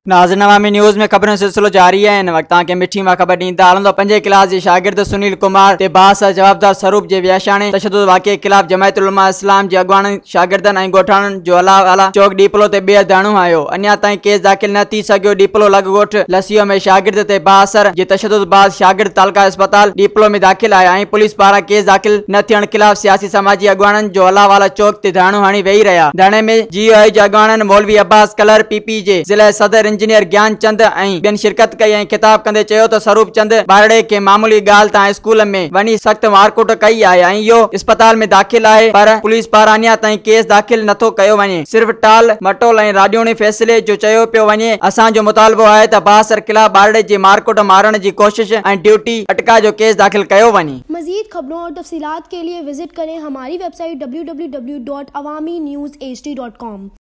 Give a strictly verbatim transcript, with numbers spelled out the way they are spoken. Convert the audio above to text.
नाज़रीन अवामी न्यूज़ में खबरों सिलसिलो जारी है। इन वक्त के मिठी में खबर ॾींदा हलंदो। पंजे क्लास के शागिर्द सनील क़ुमार ते बााثर जवाबदार सरूप के वहशियाणी तशदद वाक़े खिलाफ जमायत उलमा इस्लाम के अगवान शागिर्दन और गोठाणन जो अलाह चौक डीपलो ते बे धरणो आयो। अञा ताईं केस दाखिल न थी सको। डीपलो लगोठ लसियो में शागिर्द ते बााثर जे तशदद बाद शागिर्द तालका अस्पताल डीपलो में दाखिल आया। पुलिस पारा केस दाखिल न थियण खिलाफ सियासी समाजी अगवान जो अलाह चौक ते धरणो हणी वेही रहा। धरणे में जी आई जे अगवान मौलवी अब्बास कलर पीपी जे जिला सदर इंजीनियर ज्ञान चंद बिन शिरकत कई। खिताब कंदे चयो तो सरूप चंद बारड़े के मामूली गाल ता स्कूल में वनी सख्त मारकुट कई है। यो अस्पताल में दाखिल है पर पुलिस पारा अञा ताईं केस दाखिल नथो कयो वने। सिर्फ टाल मटोल और राडियोनी फैसले जो चयो पियो वने असां जो मुतालबो है त बााثर खिलाफ बारड़े जी मारकुट मारण की कोशिश और ड्यूटी अटका जो केस दाखिल कयो वने। मजीद खबरों और तफसीलात के लिए विजिट करें हमारी website W W W dot Awami news H D dot com.